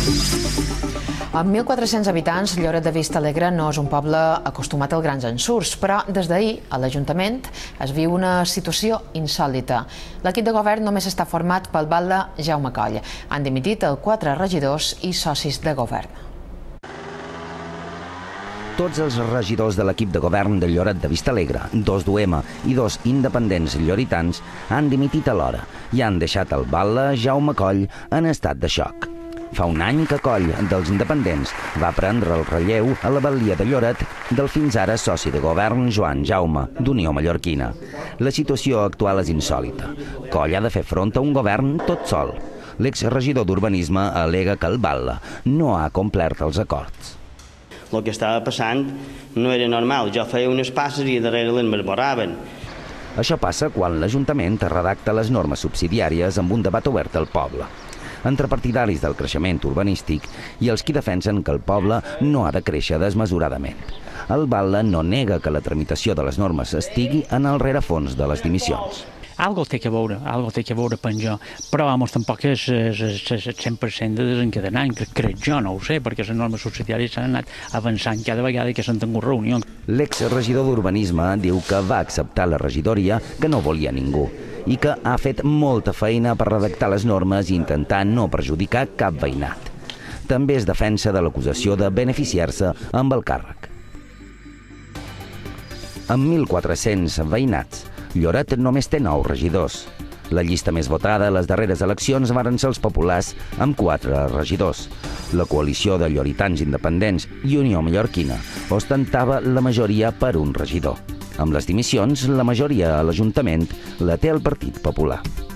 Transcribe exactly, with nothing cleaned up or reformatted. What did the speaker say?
Amb mil quatre-cents habitants, Lloret de Vistalegre no és un poble acostumat als grans ensurts, però des d'ahir a l'Ajuntament es viu una situació insòlita. L'equip de govern només està format pel batlle Jaume Coll. Han dimitit els quatre regidors i socis de govern. Tots els regidors de l'equip de govern de Lloret de Vistalegre, dos d'U M i dos independents lloretans, han dimitit alhora i han deixat el batlle Jaume Coll en estat de xoc. Fa un any que Coll, dels independents, va prendre el relleu a la batllia de Lloret del fins ara soci de govern Joan Jaume, d'Unió Mallorquina. La situació actual és insòlita. Coll ha de fer front a un govern tot sol. L'exregidor d'Urbanisme al·lega que el batlle no ha complert els acords. El que estava passant no era normal. Jo feia unes passes i darrere les m'esborraven. Això passa quan l'Ajuntament redacta les normes subsidiàries amb un debat obert al poble, entre partidaris del creixement urbanístic i els qui defensen que el poble no ha de créixer desmesuradament. El batlle no nega que la tramitació de les normes estigui en el rerefons de les dimissions. Algo té que veure, algo té que veure penjar, però vamos, tampoc és el cent per cent de desencadenant, crec jo, no ho sé, perquè les normes subsidiàries s'han anat avançant cada vegada que s'han tingut reunions. L'exregidor d'Urbanisme diu que va acceptar la regidoria que no volia ningú i que ha fet molta feina per redactar les normes i intentar no perjudicar cap veïnat. També es defensa de l'acusació de beneficiar-se amb el càrrec. Amb mil quatre-cents veïnats, Lloret només té nou regidors. La llista més votada a les darreres eleccions varen ser els populars, amb quatre regidors. La coalició de lloretans independents i Unió Mallorquina ostentava la majoria per un regidor. Amb les dimissions, la majoria a l'Ajuntament la té el Partit Popular.